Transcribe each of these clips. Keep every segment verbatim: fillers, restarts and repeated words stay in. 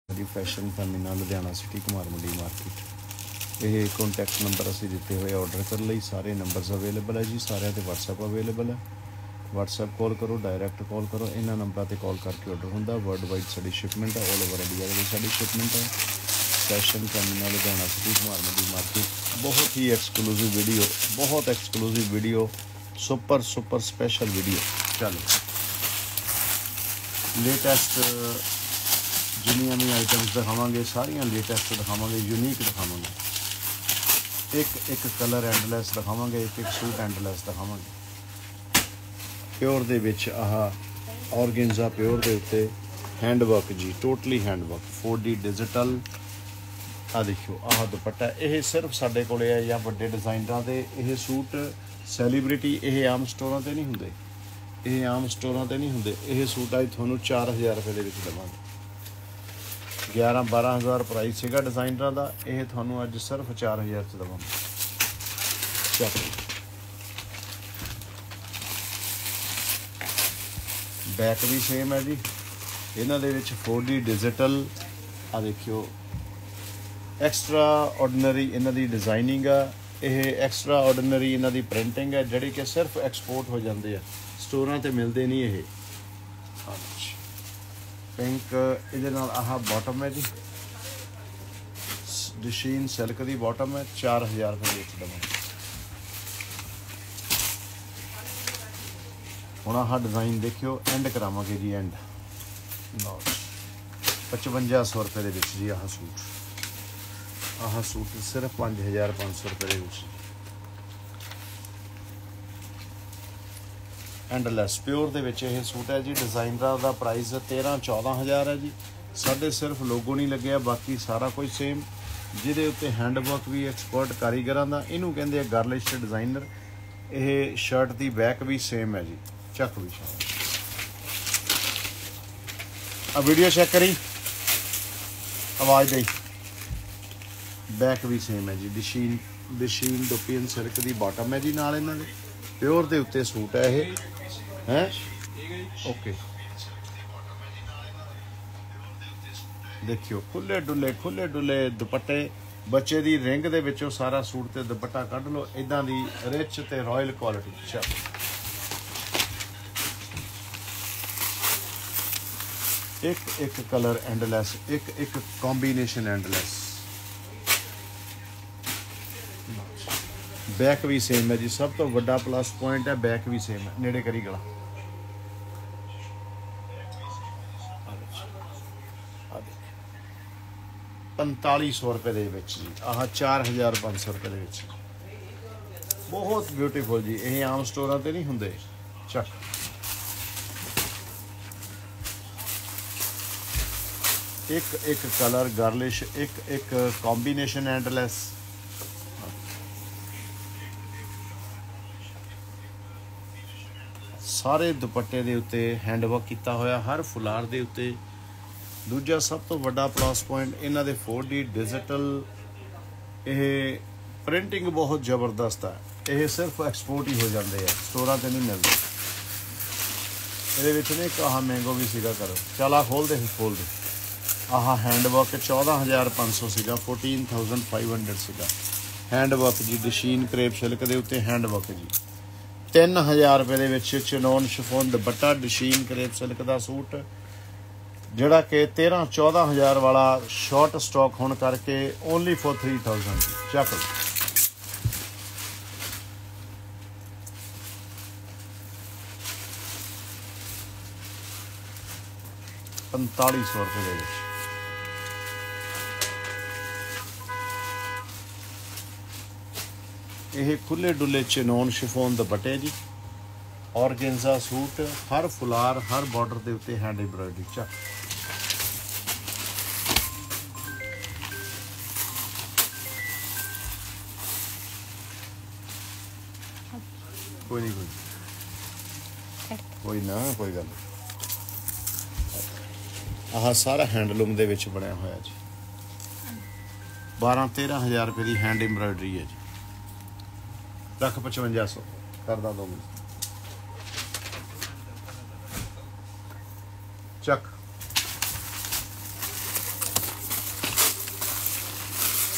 Fashion फैमिना Ludhiana city Kumar Mandi market. ये contact number असी दिते हुए ऑर्डर करने लिए सारे नंबर्स अवेलेबल है जी। सारे ते व्हाट्सएप अवेलेबल है। व्हाट्सएप कॉल करो, डायरैक्ट कॉल करो, इन्होंने नंबर पर कॉल करके ऑर्डर होंगे। वर्ल्ड वाइड साड़ी शिपमेंट है, ऑल ओवर इंडिया में साड़ी शिपमेंट है। Fashion फैमिना Ludhiana city Kumar Mandi market. बहुत ही एक्सक्लूसिव वीडियो, बहुत exclusive video, super super special video. चलो लेटेस्ट जिन्नियां भी आइटम्स दिखावांगे सारियां लेटेस्ट दिखावांगे, यूनीक दिखावांगे। एक एक कलर एंडलैस दिखावांगे, एक एक सूट एंडलैस दिखावांगे। प्योर दे विच आह ऑर्गेन्जा प्योर दे उत्ते हैंडवर्क जी, totally handwork, four D digital. आ देखियो आह दुपट्टा, यह सिर्फ साडे कोले है या वड्डे डिजाइनरां दे। यह सूट सैलीब्रिटी, यह आम स्टोरां ते नहीं हुंदे, यह आम स्टोरां ते नहीं हुंदे। यह सूट अज तुहानूं चार हज़ार रुपए दे विच देवांगे। ग्यारह बारह हज़ार प्राइस है डिजाइनर का, यह थानू अज सिर्फ चार हज़ार च देवांगे। बैक भी सेम है जी। इन्हां दे विच फोर डी डिजिटल। आ देखियो एक्सट्रा ऑर्डनरी इन्हां दी डिजाइनिंग है। यह एक्सट्रा ऑर्डनरी इन्हां दी प्रिंटिंग है, जिहड़ी कि सिर्फ एक्सपोर्ट हो जाते हैं, स्टोरां ते मिलते नहीं। ये पिंक ये आह बॉटम है जी, डशीन सिल्क की बॉटम है। चार हज़ार रुपये बेच देवांगे। हुण आह डिज़ाइन देखियो, एंड करावांगे जी, एंड लो पचवंजा सौ रुपये दे विच जी। आह सूट आह सूट सिर्फ पाँच हज़ार पाँच सौ रुपये दे विच। एंडलैस प्योर दे विच यह सूट है जी। डिजाइनर का प्राइस तेरह चौदह हज़ार है जी। साढ़े सिर्फ लोगो नहीं लगे, बाकी सारा कुछ सेम, जिहदे उत्ते हैंडवर्क भी एक्सपर्ट कारीगरां दा। इनू कहंदे आ गार्लिश डिजाइनर। यह शर्ट की बैक भी सेम है जी, चक भी शाम। आ वीडियो चेक करी, आवाज़ दई। बैक भी सेम है जी, डिशीन डिशीन डोपियन सिल्क की बॉटम है जी। नाल इन्हां दे प्योर दे उत्ते सूट है ये है। ओके देखियो, खुले डुले खुले डुले दुपट्टे। बच्चे दी रिंग दे विचों सारा सूट ते दुपट्टा कढ लो, इदां दी रिच ते रॉयल क्वालिटी। चल एक एक कलर एंडलैस, एक एक कॉम्बीनेशन एंडलैस। बैक भी सेम है जी। सब तो वड्डा प्लस पॉइंट है, बैक भी सेम है। नेड़े करी गला पंताली सौ रुपये दे विच जी। आह चार हज़ार पाँच सौ रुपये दे विच। बहुत ब्यूटीफुल जी। यह आम स्टोरां ते नहीं हुंदे। चक एक एक कलर गार्लिश, एक एक कॉम्बीनेशन एंडलैस। सारे दुपट्टे दे उत्ते हैंडवर्क किया होया, हर फुलार दे उत्ते। दूजा सब तो वड्डा प्लस पॉइंट इन्हां दे फोर डी डिजिटल। यह प्रिंटिंग बहुत जबरदस्त है। यह सिर्फ एक्सपोर्ट ही हो जाते हैं, स्टोरां ते नहीं मिलते। ये विच ने एक आह मैंगो भी सीगा। करो चल आ खोल दे, खोल दे। आह हैंडवर्क चौदह हज़ार पाँच सौ सीगा, फोर्टीन थाउजेंड फाइव हंड्रेड सीगा। हैंडवर्क जी, डशीन क्रेप सिल्क के उत्ते हैंडवर्क जी। तीन हज़ार रुपये दे विच चिनोन शिफोन दुपट्टा, डशीन क्रेप सिल्क का सूट, जिहड़ा कि तेरह चौदह हज़ार वाला शॉर्ट स्टॉक होने करके ओनली फॉर थ्री थाउजेंड। चक पंताली सौ रुपये दे विच। यह खुले डुले चिनोन शिफोन दुपट्टे जी। ऑर्गेन्जा सूट, हर फुलार हर बॉर्डर के उत्ते हैंड एम्ब्रॉयडरी। चक कोई नहीं, कोई कोई ना कोई गल। आह सारा हैंडलूम दे विच बनया होया जी। बारह तेरह हज़ार रुपये की हैंड एम्ब्रॉयडरी है जी। लख पचवंजा सौ करदा दो मिनट। चक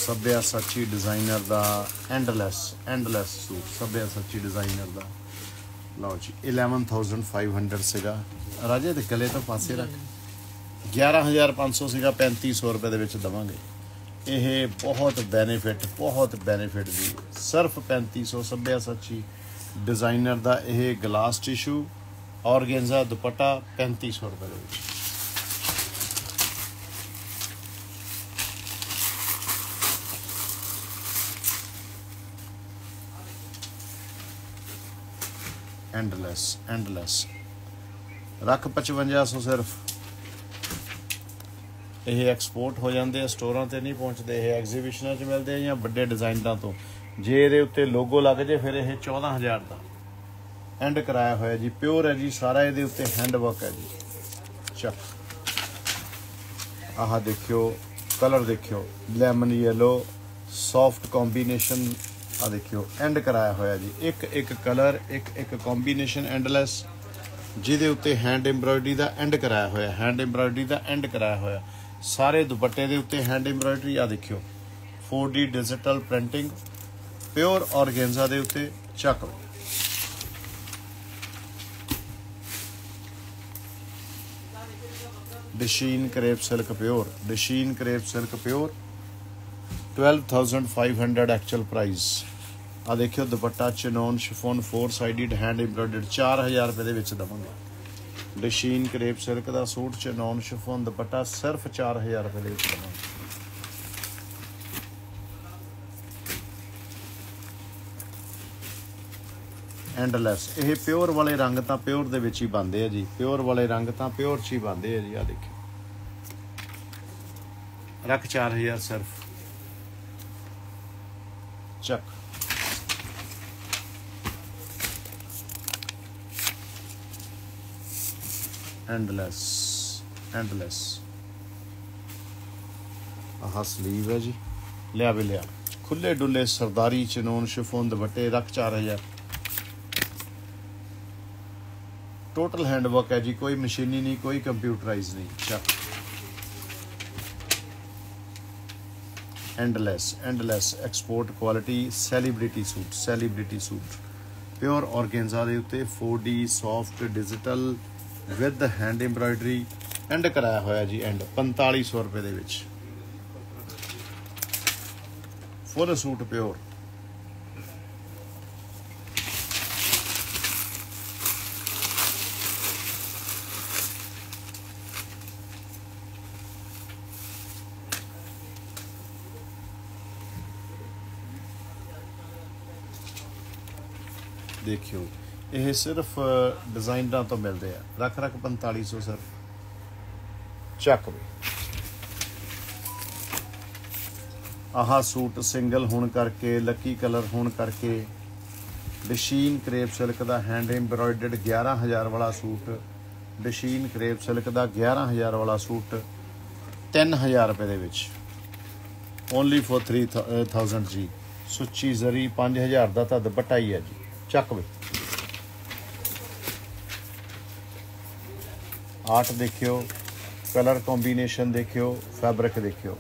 ਸੱਭਿਆ ਸੱਚੀ ਡਿਜ਼ਾਈਨਰ ਦਾ ਐਂਡਲੈਸ ਐਂਡਲੈਸ ਸੂਟ ਸੱਭਿਆ ਸੱਚੀ ਡਿਜ਼ਾਈਨਰ ਦਾ। ਲਓ ਜੀ ਇਲੈਵਨ ਥਾਊਜ਼ੈਂਡ ਫਾਈਵ ਹੰਡਰਡ ਸੀਗਾ ਰਾਜੇ ਦੇ ਗਲੇ ਤੋਂ ਪਾਸੇ ਰੱਖ। ਗਿਆਰਾਂ ਹਜ਼ਾਰ ਪੰਜ ਸੌ ਸੀਗਾ, ਪੈਂਤੀ ਸੌ ਰੁਪਏ ਦੇ ਵਿੱਚ ਦੇਵਾਂਗੇ। ਇਹ ਬਹੁਤ ਬੈਨੀਫਿਟ ਬਹੁਤ ਬੈਨੀਫਿਟ ਜੀ। ਸਿਰਫ ਪੈਂਤੀ ਸੌ ਸੱਭਿਆ ਸੱਚੀ ਡਿਜ਼ਾਈਨਰ ਦਾ ਇਹ ਗਲਾਸ ਟਿਸ਼ੂ ਔਰਗੇਂਜ਼ਾ ਦੁਪੱਟਾ ਪੈਂਤੀ ਸੌ ਰੁਪਏ ਦੇ ਵਿੱਚ। एंडलेस एंडलेस रख पचवंजा सौ सिर्फ। ये एक्सपोर्ट हो जाते हैं, स्टोरां ते नहीं पहुँचते, ये एग्जीबिशनां च मिलते हैं या बड़े डिजाइनरां तो। जे ये उत्ते लोगो लग जाए फिर यह चौदह हज़ार का एंड कराया होया जी। प्योर है जी सारा, ये उत्ते हैंड वर्क है जी। चक आह देखियो कलर देखियो, लैमन येलो सॉफ्ट कॉम्बीनेशन। आ देखियो एंड कराया होया जी, एक एक कलर एक एक कॉम्बीनेशन एंडलैस, जिहदे उत्ते हैंड एम्ब्रॉयडरी का एंड कराया होया, हैंड एम्ब्रॉयडरी का एंड कराया होया। सारे दुपट्टे दे उत्ते हैंड एम्ब्रॉयडरी। आ देखियो four D digital printing pure organza दे उत्ते। चक डशीन क्रेप सिल्क प्योर, डशीन crepe silk pure twelve thousand five hundred actual price. आ देखियो dupatta chinon chiffon four sided hand embroidered चार हज़ार रुपये के देवांगे। डशीन क्रेप सिल्क का सूट चिनोन शिफोन दुपट्टा सिर्फ चार हज़ार रुपये के देवांगे। एंडलैस ये प्योर वाले रंग तो प्योर दे विच ही बनते हैं जी, प्योर वाले रंग तो प्योर च ही बनते हैं जी। आ देखियो रख चार हज़ार सिर्फ। चक एंडलेस एंडलेस आह स्लीव है जी। लिया भी लिया खुले डुले सरदारी चिनोन शिफोन दुपट्टे रख चार हज़ार। टोटल हैंडवर्क है जी, कोई मशीनी नहीं, कोई कंप्यूटराइज नहीं। चक endless endless export quality celebrity suit, celebrity suit pure organza दे उत्ते four D soft digital with hand embroidery एंड कराया होया जी। एंड पैंताली सौ रुपये दे विच फुल सूट प्योर। देखियो ये सिर्फ डिजाइनर तो मिलते हैं। रख रख पैंताली सौ सिर्फ। चक भी आह सूट सिंगल होने करके लकी कलर होने करके डशीन क्रेप सिल्क का हैंड एम्ब्रॉयडर्ड ग्यारह हज़ार वाला सूट, डशीन क्रेप सिल्क का ग्यारह हज़ार वाला सूट तीन हज़ार रुपये दे विच ओनली फॉर थ्री थाउजेंड जी। सुच्ची जरी पाँच हज़ार का तो दुपट्टा ही है जी। चक भी आर्ट देखियो, कलर कॉम्बीनेशन देखियो, फैब्रिक देखियो।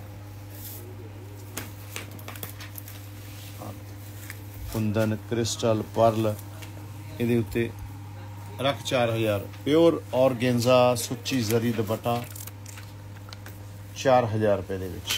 कुंदन क्रिस्टल पर्ल ये उत्ते रख चार हज़ार। प्योर ऑर्गेन्जा सुच्ची जरी दुपट्टा चार हज़ार रुपये दे विच।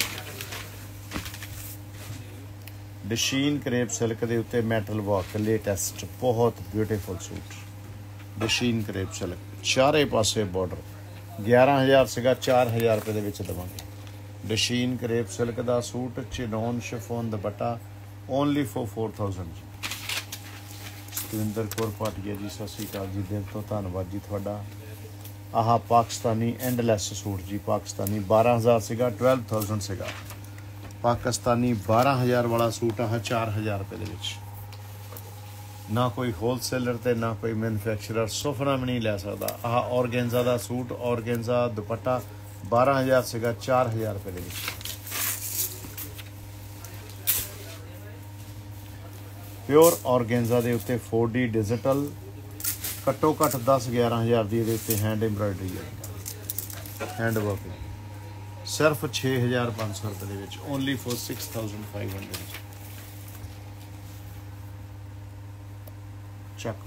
डशीन क्रेप सिल्क के उत्ते मैटल वर्क लेटेस्ट बहुत ब्यूटीफुल सूट। डशीन क्रेप सिल्क चारे पासे बॉर्डर ग्यारह हज़ार से चार हज़ार रुपये के देवांगे। डशीन क्रेप सिल्क का suit chinon chiffon dupatta only for four thousand जी। सतविंदर कौर भाटिया जी सत श्री अकाल जी, दिल तो धन्यवाद जी थोड़ा। आह पाकिस्तानी एंडलैस सूट जी, पाकिस्तानी बारह हज़ार से ट्वेल्व थाउजेंड से पाकिस्तानी बारह हज़ार वाला सूट आह चार हज़ार रुपये के। ना कोई होलसेलर ते ना कोई मैन्युफैक्चरर सुफना भी नहीं लै सकता। आह ऑर्गेन्जा का सूट ऑर्गेन्जा दुपट्टा बारह हज़ार से चार हज़ार रुपये के। प्योर ऑर्गेन्जा के उत्ते फोर डी डिजिटल घट्टो घट्ट दस ग्यारह हज़ार की ये हैंड एम्ब्रॉयडरी है, हैंड वर्क। सिर्फ छे हज़ार पाँच सौ रुपए दे विच, only for six thousand five hundred. चक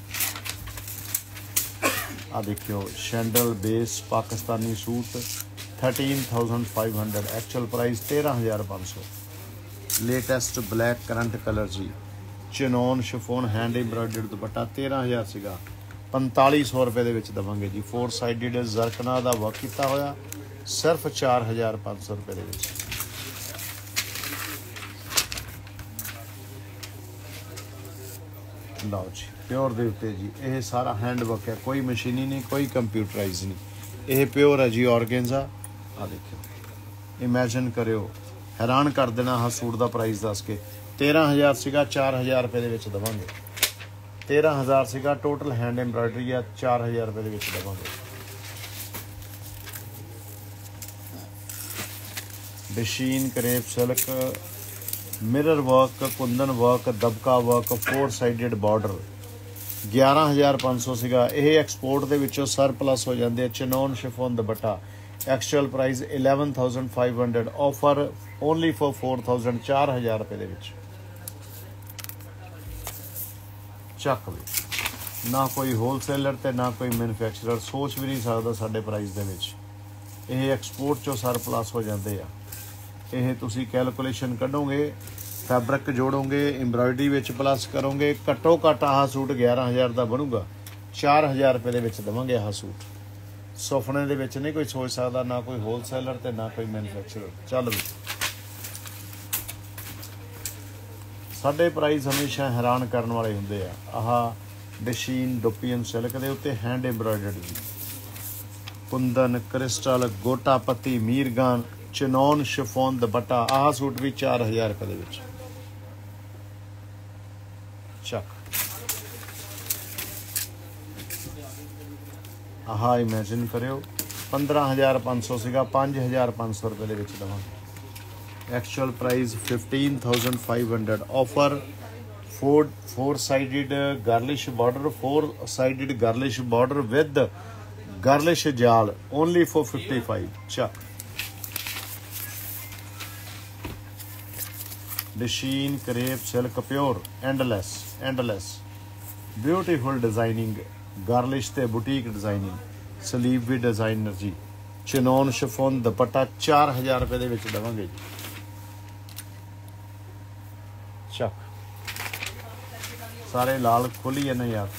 आ देखियो sandal base Pakistani suit thirteen thousand five hundred, actual price तेरह हज़ार पाँच सौ। लेटेस्ट ब्लैक करंट कलर जी, chinon chiffon hand embroidered dupatta तेरह हज़ार सीगा, पैंताली सौ रुपए दे विच दवांगे जी। फोर साइडेड जरकना दा वर्क कीता होया, सिर्फ चार हज़ार पाँच सौ रुपए दे विच। लो जी प्योर दे उत्ते जी, यह सारा हैंड वर्क है, कोई मशीनी नहीं, कोई कंप्यूटराइज नहीं, यह प्योर है जी ऑर्गेन्जा। आ देखियो इमेजिन करियो, हैरान कर देना हाँ सूट का प्राइस दस के। तेरह हज़ार सीगा, चार हज़ार रुपए दे विच दवांगे। तेरह हज़ार सीगा टोटल हैंड एम्ब्रॉयडरी है, चार हज़ार रुपए दे विच दवांगे। डशीन crepe silk mirror work, kundan work, dabka work, four sided border ग्यारह हज़ार पाँच सौ सीगा। यह एक्सपोर्ट के विचों सर प्लस हो जाते हैं। Chinon chiffon dupatta actual price eleven thousand five hundred, offer only for four thousand, चार हज़ार रुपए दे विच। चक भी ना कोई होलसेलर ते ना कोई मैन्युफैक्चरर सोच भी नहीं सकता साडे प्राइस दे विच। यह एक्सपोर्ट चो सर प्लस हो जाते हैं। यह तुसी कैलकुलेशन कढोगे, फैब्रिक जोड़ोगे, एम्ब्रॉयडरी विच प्लस करोगे, घट्टो घट्ट आह सूट ग्यारह हज़ार का बनूगा, चार हज़ार रुपए दे विच देवांगे। आह सूट सुफने दे विच नहीं कोई सोच सकता, ना कोई होलसेलर ते ना कोई मैन्युफैक्चरर। चल भी साडे प्राइस हमेशा हैरान करने वाले होंदे आ। आह डशीन डुपियन सिल्क दे उत्ते हैंड एम्ब्रॉयडर्ड जी, कुंदन क्रिस्टल गोटा पत्ती मीरगान चिनोन शिफोन दुपट्टा। आह सूट भी चार हज़ार रुपए दे विच। चक आह इमेजिन करियो, पंद्रह हज़ार पाँच सौ सीगा, पाँच हज़ार पाँच सौ रुपए दे विच दवांगे। Actual price fifteen thousand five hundred, offer four four sided girlish border, four sided girlish border with girlish जाल, ओनली फॉर फिफ्टी फाइव। चक डशीन crepe silk pure endless endless beautiful designing, girlish ते बुटीक डिजाइनिंग, स्लीव भी designer जी। Chinon chiffon dupatta चार हज़ार रुपए दे विच देवांगे जी। चक सारे लाल खोली है ना यार।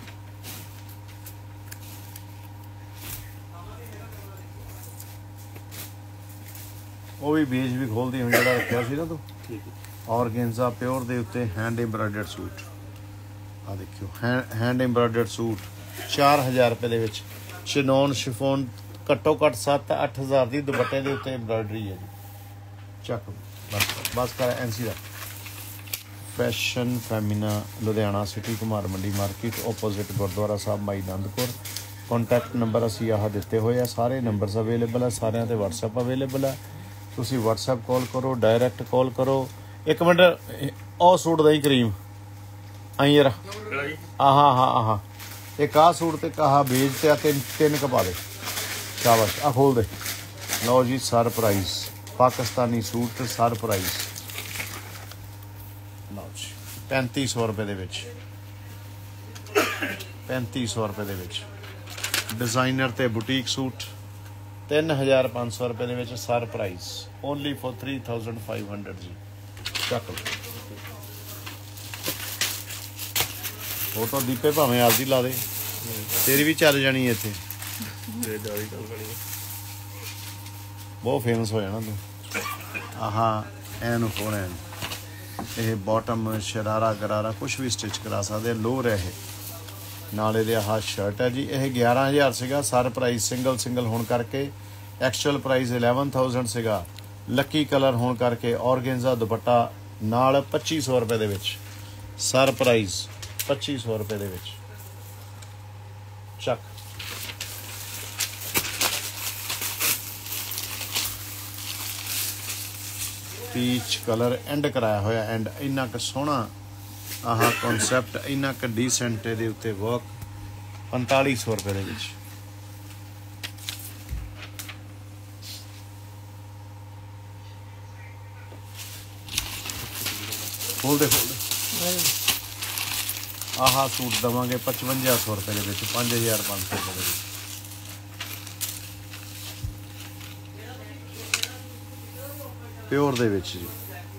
वो भी बीज भी खोल दी, जो रखा सी ना तू। ऑर्गेन्जा प्योर दे उत्ते हैंड एम्ब्रॉयडर्ड सूट। आ देखियो हैंड एम्ब्रॉयडर्ड सूट चार हज़ार रुपए दे विच। चिनोन शिफोन घट्टो घट्ट सत्त अठ हज़ार की दुपट्टे के उत्ते एम्ब्रॉयडरी है जी। चक बस बस कर एन सी दा। Fashion फैमिना Ludhiana city Kumar Mandi market opposite Gurudwara Sahib Mai Anandpur. Contact number असी आह दिते हुए हैं, सारे नंबरस अवेलेबल है, सारे ते व्हाट्सएप अवेलेबल है। तुसी व्हाट्सएप कॉल करो, डायरैक्ट कॉल करो। एक मिनट ओ सूट दई करीम आई यार, आह आह आह एक आ सूट ते आह बेज ते तीन तीन कपा दे, शाबाश आ खोल दे। लो जी sir price Pakistani suit sir price लो जी पैंती सौ रुपए दे विच, पैंती सौ रुपए दे विच डिजाइनर ते बुटीक सूट तीन हज़ार पाँच सौ रुपए दे विच sir price, only for three thousand five hundred जी। चक फोटो दीपे भावें आपदी ला दे, तेरी भी चल जानी इत्थे, बहुत फेमस हो जाना तू। आहा एन फोन एन ये बॉटम शरारा गरारा कुछ भी स्टिच करा सकते, लोअर है नाले दे। आह शर्ट है जी, यह ग्यारह हज़ार सीगा सर प्राइस, सिंगल सिंगल होने करके एक्चुअल प्राइस इलेवन थाउजेंड सीगा, लकी कलर होने करके ऑर्गेन्जा दुपट्टा नाल पच्ची सौ रुपए दे विच सर प्राइस, पच्ची सौ रुपए दे विच। चक पीच कलर एंड कराया होया एंड इन्ना क सोहना आह कॉन्सैप्ट, इन्ना क डिसेंट दे उत्ते वर्क, पैंताली सौ रुपए दे विच। ਖੋਲਦੇ ਖੋਲਦੇ ਆਹ ਸੂਟ ਦੇਵਾਂਗੇ ਪਚਵੰਜਾ ਸੌ ਰੁਪਏ ਦੇ ਵਿੱਚ, ਪੰਜ ਹਜ਼ਾਰ ਪੰਜ ਸੌ ਰੁਪਏ ਦੇ ਵਿੱਚ। ਪਿਓਰ ਦੇ ਵਿੱਚ ਜੀ।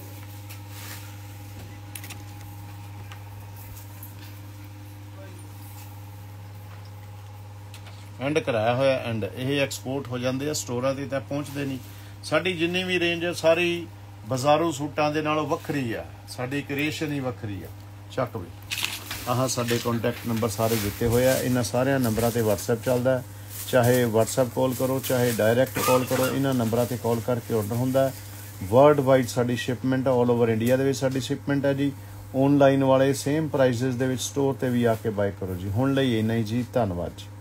ਐਂਡ ਕਰਾਇਆ ਹੋਇਆ ਐਂਡ ਇਹ ਐਕਸਪੋਰਟ ਹੋ ਜਾਂਦੇ ਆ, ਸਟੋਰਾਂ 'ਤੇ ਤਾਂ ਪਹੁੰਚਦੇ ਨਹੀਂ। ਸਾਡੀ ਜਿੰਨੀ ਵੀ ਰੇਂਜ ਹੈ ਸਾਰੀ ਬਾਜ਼ਾਰੂ ਸੂਟਾਂ ਦੇ ਨਾਲੋਂ ਵੱਖਰੀ ਆ, ਸਾਡੀ ਕ੍ਰੀਏਸ਼ਨ ਹੀ ਵੱਖਰੀ ਆ। ਚੱਕ ਵੀ ਆਹ ਸਾਡੇ ਕੰਟੈਕਟ ਨੰਬਰ ਸਾਰੇ ਦਿੱਤੇ ਹੋਏ ਆ, ਇਹਨਾਂ ਸਾਰਿਆਂ ਨੰਬਰਾਂ 'ਤੇ ਵਟਸਐਪ ਚੱਲਦਾ, ਚਾਹੇ ਵਟਸਐਪ ਕਾਲ ਕਰੋ ਚਾਹੇ ਡਾਇਰੈਕਟ ਕਾਲ ਕਰੋ, ਇਹਨਾਂ ਨੰਬਰਾਂ 'ਤੇ ਕਾਲ ਕਰਕੇ ਆਰਡਰ ਹੁੰਦਾ। ਵਰਲਡ ਵਾਈਡ ਸਾਡੀ ਸ਼ਿਪਮੈਂਟ, ਆਲ ਓਵਰ ਇੰਡੀਆ ਦੇ ਵਿੱਚ ਸਾਡੀ ਸ਼ਿਪਮੈਂਟ ਹੈ ਜੀ। ਔਨਲਾਈਨ ਵਾਲੇ ਸੇਮ ਪ੍ਰਾਈਸਿਸ ਦੇ ਵਿੱਚ ਸਟੋਰ 'ਤੇ ਵੀ ਆ ਕੇ ਬਾਏ ਕਰੋ ਜੀ। ਹੁਣ ਲਈ ਇੰਨਾ ਹੀ ਜੀ, ਧੰਨਵਾਦ ਜੀ।